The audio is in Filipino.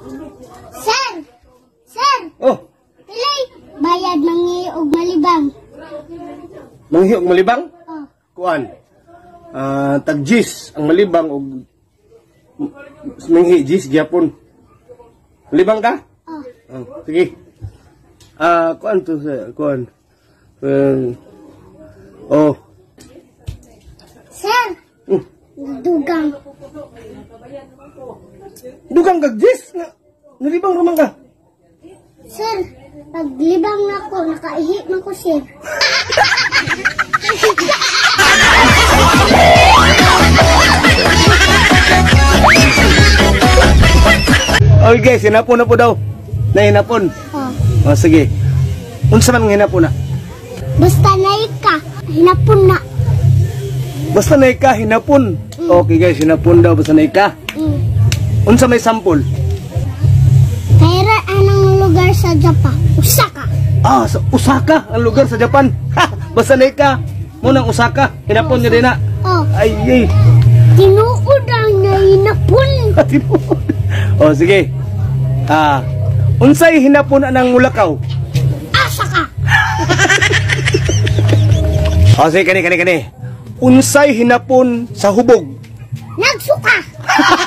Sir! Sir! Oh, Pilay! Bayad mangi og malibang. manghi og malibang? Oh. Kuan. Tag-jis ang malibang og manghi jis gyapon. Malibang ka? Oh. Sige. Kuan to sa kuan. Oh. Sir! Dugang. Dugang kag jis nga nalibang ramang ka. Sir, paglibang na ko, nakaihi man ko, sir. Okay, sinapon na po daw. Nahinapon. Oh. Oh, sige. Unsa man nga hinapon na? Basta naik ka, hinapon na. Basta na ka, hinapon. Okay guys, hinapon daw, basta na ka. Unsa may sample? Kaya anong lugar sa Japan? Osaka. Sa Osaka, ang lugar sa Japan. Basta na ka, munang Osaka, hinapon nyo din na. Oh. Ay. Tinuod ang na hinapon. Oh, sige. Unsay hinapon ng mulakaw? Asaka. Sige, kani. Unsay hinapon sa hubog? Nagsuka.